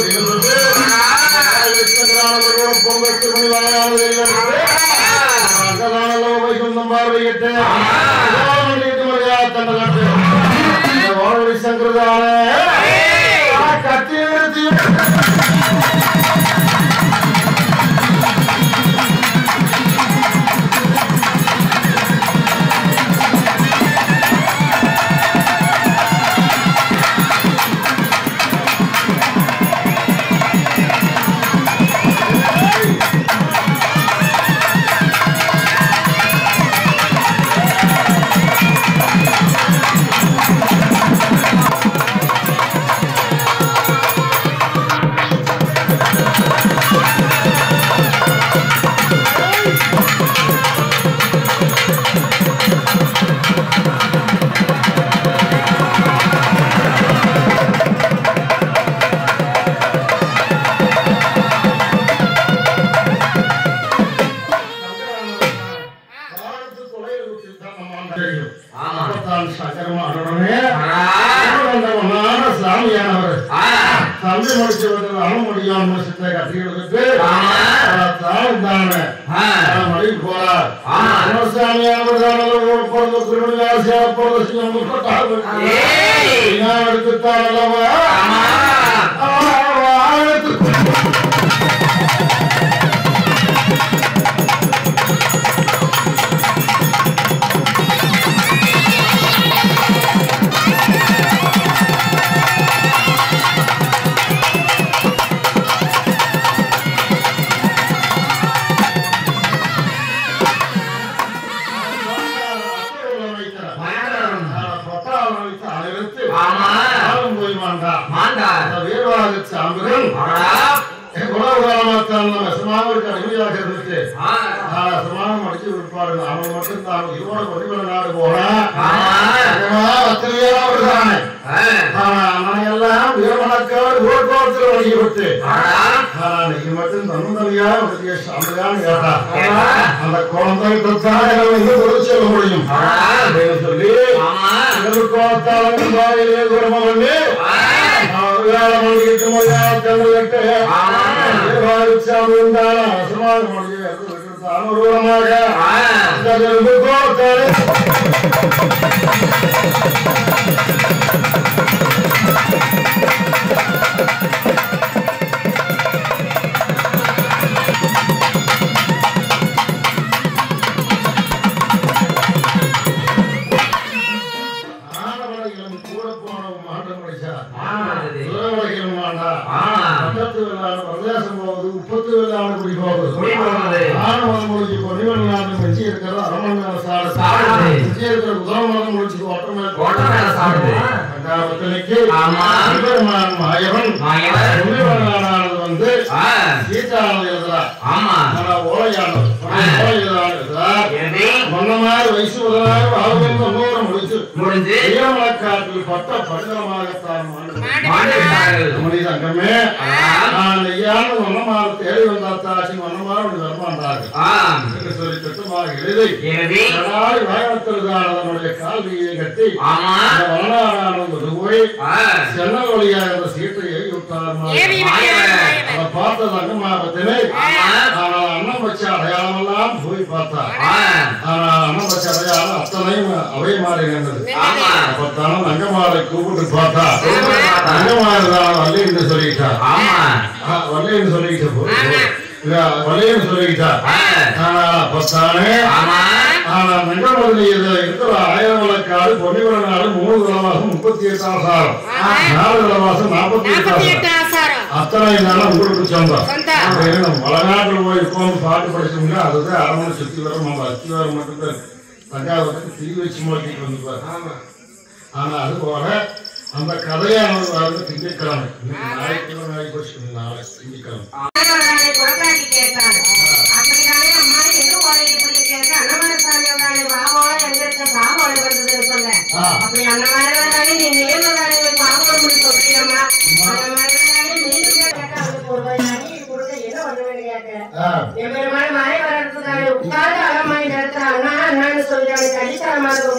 என் பெருமாள் மழை வரதுக்காக உட்கார்ந்து அலமாரி நிறுத்துறாங்கன்னா அண்ணான்னு சொல்லிட்டு கடிசாரமாக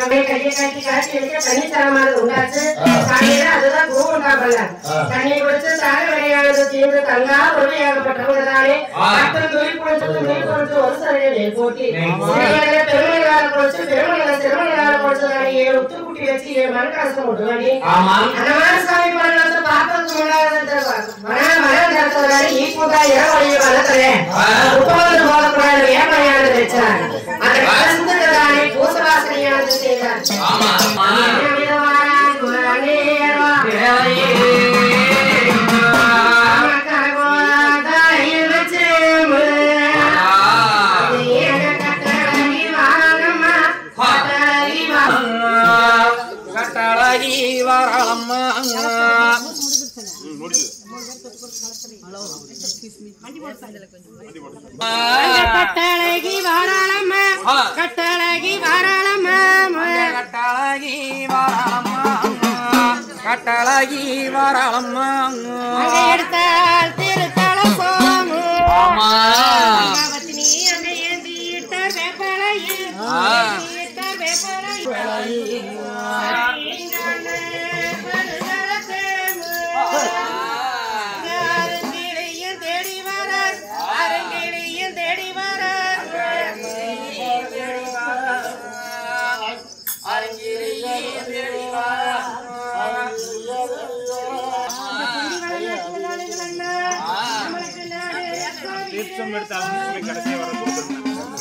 கையை காட்டி காட்சி வைக்க தண்ணி தரமானது உண்டாச்சு. காலையில அதுதான் கூண்டா பண்ணலாம். தண்ணி குடிச்சு சாக விளையாடுறது தீர்ந்து தங்கா பொறுமையாகப்பட்டவங்கதானே அத்தனை தொழில் கொடுத்து ஒரு சரையை போட்டி பெருமணிகால குடிச்சு பெருமணிகால குடிச்சதானே 7 உத்துக்குட்டி வச்சு 7 மனக்காசம் போட்டுவாடி. அந்த மாதிரி சாமி பண்ண பாக்கிறதுக்கு முன்னாடி ஈக்குதா இரவழியை வளர்க்கிறேன் உப்பவந்து போகக்கூடாது ஏமையானது வச்சார். அந்த கலந்துதானே பூசவாசனையானது செய்தார். கட்டழகி வாராளம்மா கட்டழகி வாராளம்மா கட்டழகி வாராளம்மா கட்டழகி வாராளம்மா கட்டழகி வாராளம்மா எடுத்தால் திருத்தல சோமு ஆமா நீ அந்த ஏந்திட்ட வேப்பலையில் தீர்த்தம் எடுத்தாலும் கடைசியாக வர கொடுத்துருந்தேன்.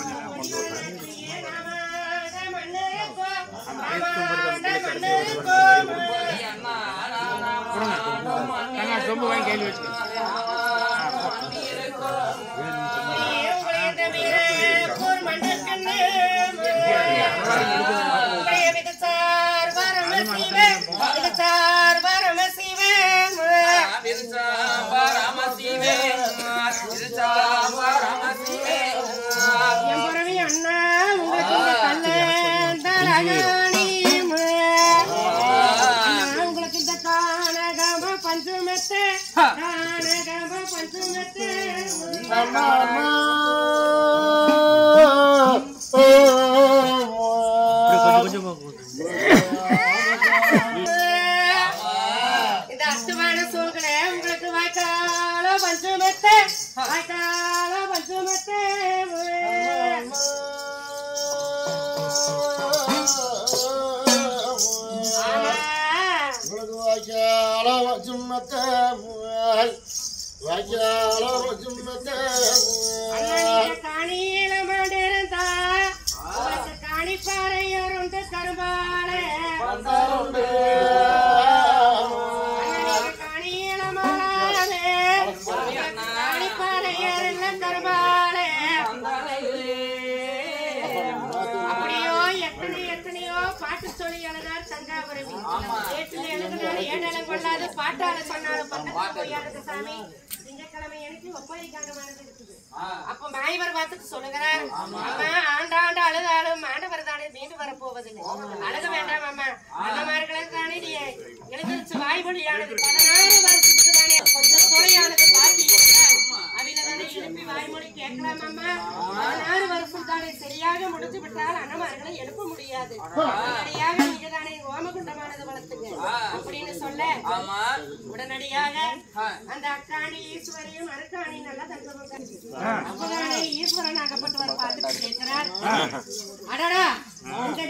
சொம்பு வாங்கி கையில் வச்சுக்கோங்க. உங்களுக்கு இந்த கானகம பஞ்சுமெத்து இந்த அஷ்டமான சூழ்களை உங்களுக்கு வாய்க்கால பஞ்சுமெத்து காணியில மாண்டிருந்தா காணிப்பாறையோருண்டு கரும்பாலே காணியில மாளாலே காணிப்பாறையோருள்ள கரும்பாலே அப்படியோ எத்தனையோ பாட்டு சொல்லி எழுதார் தஞ்சாபுரம் ஏனெல்லாம் கொள்ளாது பாட்டால சொன்னாலும் பண்ண சாமி திங்கட்கிழமை எனக்கு ஒப்பனை காண்டமானது இருக்குது. அப்ப மாயவர் பார்த்துட்டு சொல்லுகிறார், அம்மா ஆண்டாண்டு அழுதாலும் ஆண்டவர் தானே மீண்டு வரப்போவதில்லை, அழுக வேண்டாம் அம்மா. அந்த மாதிரி தானே நீ எழுந்திருச்சு வாய்மொழியானது 16 வருஷத்துக்கு தானே கொஞ்சம் தொலையானது பாட்டி அவில தானே எழுப்பி வாய்மொழி கேட்கலாம் அம்மா. 16 வருஷம் தானே சரியாக முடிஞ்சு விட்டால் அண்ணமார்களை எழுப்ப முடியாது. உடனடியாக நீங்க தானே ஓமகுண்டமானது வளர்த்துங்க அப்படின்னு சொல்ல உடனடியாக அந்த அக்காணி ஈஸ்வரியும் அருக்காணி நல்லா தங்க அப்பதானே ஈஸ்வரன் அகப்பட்டவர் பார்த்துட்டு கேட்கிறார், அடடா இந்த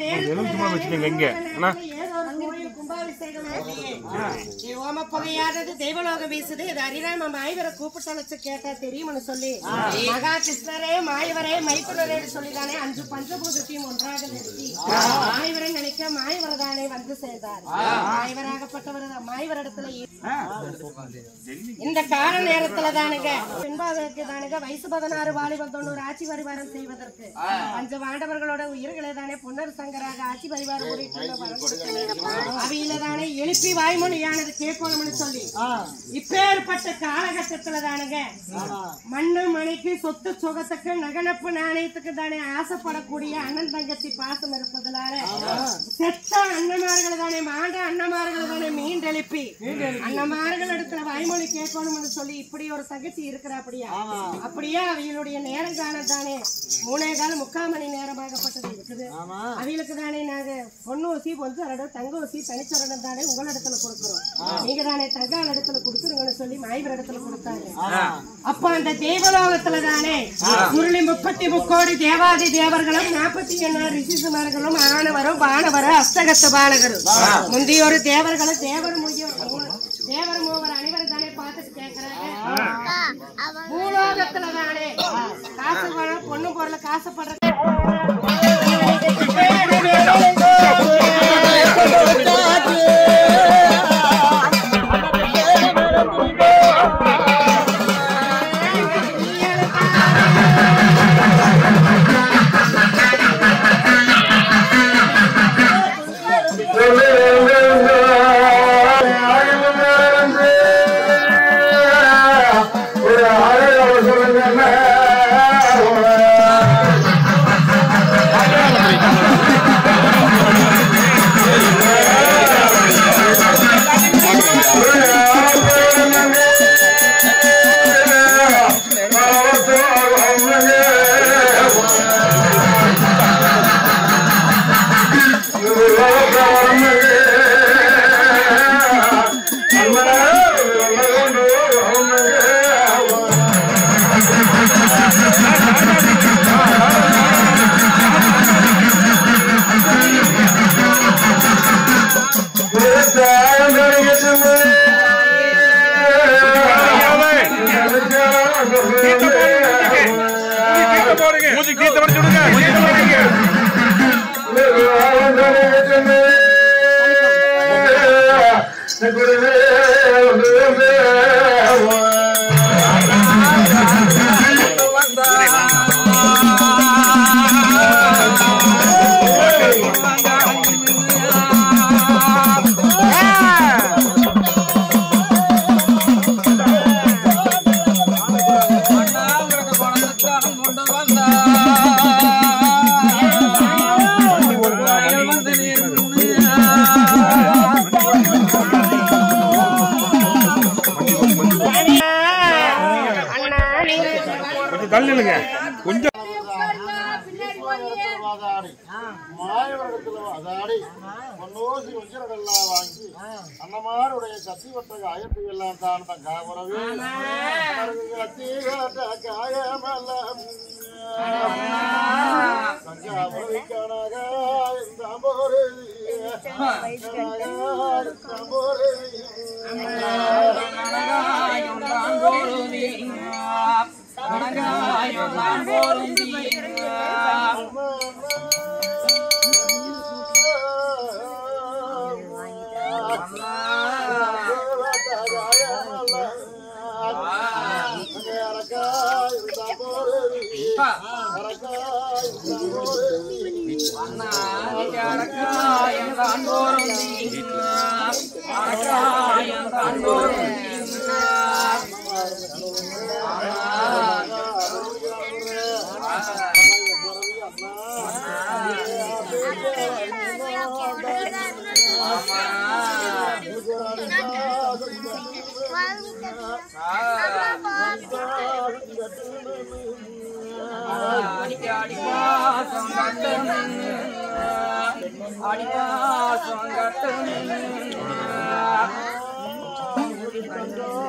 கும்பாபிஷேகம் ஓம புகையாதது தெய்வலோகம் வீசுது, இது அரிராம மாயவரை கூப்பிட்டு அழைச்சு கேட்டா தெரியும்னு சொல்லி மகா கிருஷ்ணரே மாயவரே மைப்புணரே சொல்லிதானே 5 பஞ்சபூதத்தையும் ஒன்றாக நிறுத்தி மாயவரை நினைக்க மாயவரதானே வந்து சேர்ந்தார். மாயவராகப்பட்டவர் மாயவரிடத்துல இந்த கால நேரத்துல தானுங்க பின்பாதற்கு தானுங்க வயசு 16 வாலிபம் 90 ஆட்சி பரிவாரம் செய்வதற்கு 5 ஆண்டவர்களோட உயிர்களை தானே பொன்னர் சங்கராக ஆட்சி பரிவாரம் அவையில தானே எழுப்பி வாய்மொழியானது கேட்கணும்னு சொல்லி இப்பேற்பட்ட காலகட்டத்துல தானுங்க மண்ணு மணிக்கு சொத்து சுகத்துக்கு நகனப்பு நாணயத்துக்கு தானே ஆசைப்படக்கூடிய அண்ணன் தங்கச்சி பாசம் இருப்பதனால செத்த அண்ணமார்கள் தானே மாண்ட அண்ணமார்கள் தானே மீண்டெழுப்பி அண்ணமார்கள் இடத்துல வாய்மொழி கேட்கணும்னு சொல்லி இப்படி ஒரு தங்கச்சி இருக்கிற அப்படியே அவைகளுடைய நேரம் காணத்தானே 3.25 மணி நேரமாகப்பட்டது இருக்குது. அவைகளுக்கு தானே நாங்க பொண்ணு ஊசி பொஞ்சரடம் தங்க ஊசி தனிச்சரடம் தானே உங்களிடத்துல கொடுக்குறோம். நீங்க தானே தங்கால் இடத்துல கொடுத்துருங்கன்னு சொல்லி மாய்வர் இடத்துல கொடுத்தாங்க. அப்ப அந்த தேவலோகத்துல தானே முரளி 33 கோடி தேவாதி தேவர்களும் 48 ரிஷிசுமார்களும் ஆனவரும் பானவரும் அஸ்தகத்து பாலகரும் முந்தியோரு தேவர்களும் தேவர் மூவர் அனைவரும் தானே பார்த்துட்டு கேட்கிறாங்க. பூலோகத்துல தானே காசு பணம் பொண்ணு பொருளை காசுப்படுற அண்ணமாருடைய சத்திவட்டக அயற்று எல்லாம் தான் தங்காபுரவே தங்காபுரவிக்கானாக அடிப்பா